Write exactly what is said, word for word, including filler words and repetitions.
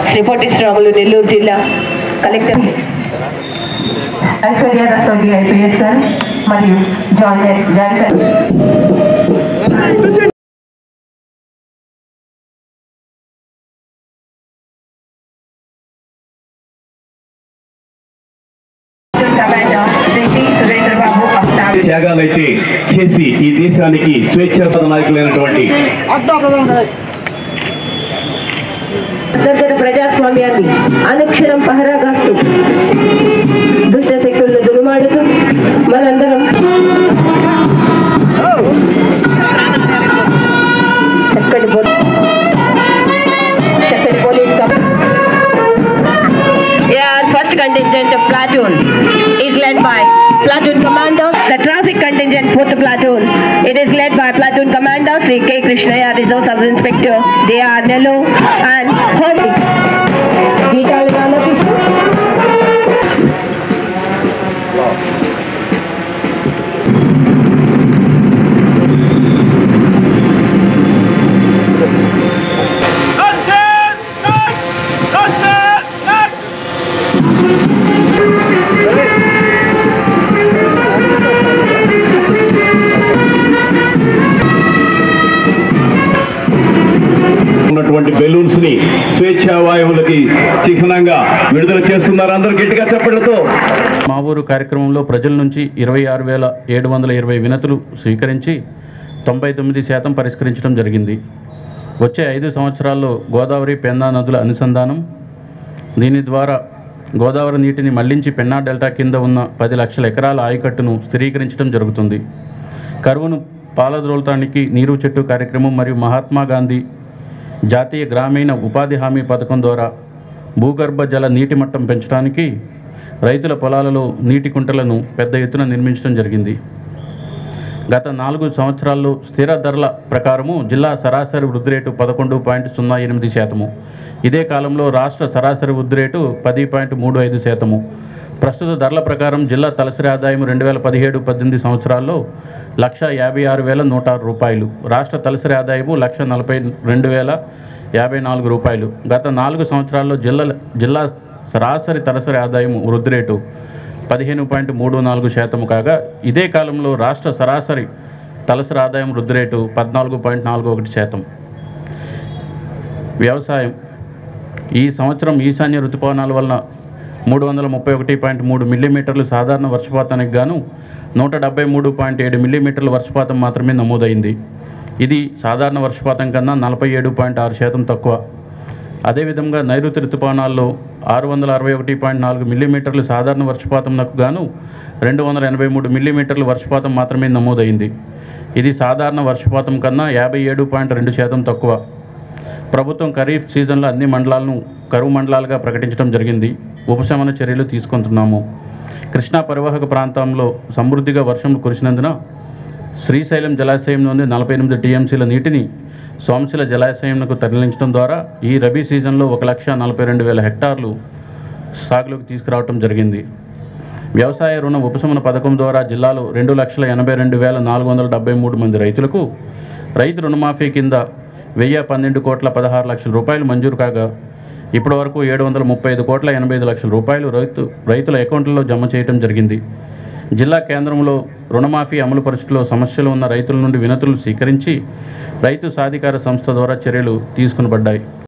శ్రీ పొట్టి శ్రీరాములు నెల్లూరు జిల్లా collector Aishwarya రసోగి IPS గారు మరియు జాయింట్ జాయింట్ త్యాగాలైతే చేసి ఈ దేశానికి స్వేచ్ఛా నాయకులైనటువంటి అంతర్గత ప్రజాస్వామ్యాన్ని అనుక్షణం పహరాగాస్తూ దుష్ట శక్తులను దురుమాడుతూ మనందరం చక్కటి చక్కటి police first contingent platoon is led by platoon commander. The traffic contingent for the platoon, it is led by platoon commander Sri K. Krishnaya, Reserve Sub Inspector D R Nello and Holy Geeta Ligana Krishna. ఉన్నటువంటి balloons ని స్వేచ్ఛా వాయువులకి చిహ్నంగా విడుదల చేస్తున్నారు. అందరూ గట్టిగా చప్పట్లతో. మా ఊరు కార్యక్రమంలో ప్రజల నుంచి ఇరవై ఆరు వేల ఏడు వందల ఇరవై వినతులు స్వీకరించి తొంభై తొమ్మిది శాతం పరిష్కరించడం జరిగింది. వచ్చే ఐదు సంవత్సరాల్లో గోదావరి పెన్నా నదుల అనుసంధానం, దీని ద్వారా గోదావరి నీటిని మళ్లించి పెన్నా డెల్టా కింద ఉన్న పది లక్షల ఎకరాల ఆయకట్టును స్థిరీకరించడం జరుగుతుంది. కరువును పాలద్రోలటానికి నీరు చెట్టు కార్యక్రమం మరియు మహాత్మా గాంధీ జాతీయ గ్రామీణ ఉపాధి హామీ పథకం ద్వారా భూగర్భ జల నీటి మట్టం పెంచడానికి రైతుల పొలాలలో నీటి కుంటలను పెద్ద ఎత్తున నిర్మించడం జరిగింది. గత నాలుగు సంవత్సరాల్లో స్థిర ధరల ప్రకారము జిల్లా సరాసరి వృద్ధి రేటు పదకొండు పాయింట్ సున్నా ఎనిమిది శాతము, ఇదే కాలంలో రాష్ట్ర సరాసరి వృద్ధి రేటు పది పాయింట్ మూడు ఐదు శాతము. ప్రస్తుత ధరల ప్రకారం జిల్లా తలసరి ఆదాయం రెండు వేల పదిహేడు పద్దెనిమిది సంవత్సరాల్లో లక్ష యాభై ఆరు వేల నూట ఆరు రూపాయలు, రాష్ట్ర తలసరి ఆదాయము లక్ష నలభై రెండు వేల యాభై నాలుగు రూపాయలు. గత నాలుగు సంవత్సరాల్లో జిల్లా జిల్లా సరాసరి తలసరి ఆదాయం వృద్ధి రేటు పదిహేను పాయింట్ మూడు నాలుగు శాతము కాగా, ఇదే కాలంలో రాష్ట్ర సరాసరి తలసరి ఆదాయం వృద్ధి రేటు పద్నాలుగు పాయింట్ నాలుగు ఒకటి శాతం. వ్యవసాయం ఈ సంవత్సరం ఈశాన్య ఋతుపవనాల వలన మూడు వందల ముప్పై ఒకటి పాయింట్ మూడు మిల్లీమీటర్లు సాధారణ వర్షపాతానికి గాను నూట డెబ్బై మూడు పాయింట్ ఏడు మిల్లీమీటర్ల వర్షపాతం మాత్రమే నమోదైంది. ఇది సాధారణ వర్షపాతం కన్నా నలభై ఏడు పాయింట్ ఆరు శాతం తక్కువ. అదేవిధంగా నైరుతి ఋతుపవనాల్లో ఆరు వందల అరవై ఒకటి పాయింట్ నాలుగు మిల్లీమీటర్లు సాధారణ వర్షపాతంకు గాను రెండు వందల ఎనభై మూడు మిల్లీమీటర్ల వర్షపాతం మాత్రమే నమోదైంది. ఇది సాధారణ వర్షపాతం కన్నా యాభై ఏడు పాయింట్ రెండు శాతం తక్కువ. ప్రభుత్వం ఖరీఫ్ సీజన్లో అన్ని మండలాలను కరువు మండలాలుగా ప్రకటించడం జరిగింది. ఉపశమన చర్యలు తీసుకుంటున్నాము. కృష్ణా పరివాహక ప్రాంతంలో సమృద్ధిగా వర్షం కురిసినందున శ్రీశైలం జలాశయం నుండి నలభై ఎనిమిది టీఎంసీల నీటిని సోమశిల జలాశయంకు తరలించడం ద్వారా ఈ రబీ సీజన్లో ఒక లక్ష నలభై రెండు వేల హెక్టార్లు సాగులోకి తీసుకురావడం జరిగింది. వ్యవసాయ రుణ ఉపశమన పథకం ద్వారా జిల్లాలో రెండు లక్షల ఎనభై రెండు వేల నాలుగు వందల డెబ్బై మూడు మంది రైతులకు రైతు రుణమాఫీ కింద వెయ్యి పన్నెండు కోట్ల పదహారు లక్షల రూపాయలు మంజూరు కాగా, ఇప్పటి వరకు ఏడు వందల ముప్పై ఐదు కోట్ల ఎనభై ఐదు లక్షల రూపాయలు రైతు రైతుల అకౌంట్లలో జమ చేయడం జరిగింది. జిల్లా కేంద్రంలో రుణమాఫీ అమలు పరిస్థితిలో సమస్యలు ఉన్న రైతుల నుండి వినతులు స్వీకరించి రైతు సాధికార సంస్థ ద్వారా చర్యలు తీసుకునబడ్డాయి.